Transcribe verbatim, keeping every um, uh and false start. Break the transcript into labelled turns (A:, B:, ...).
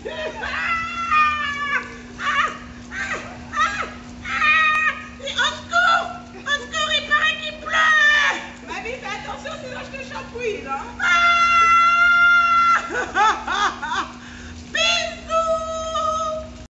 A: Ma vie, fais attention, sinon je te shampouille, là.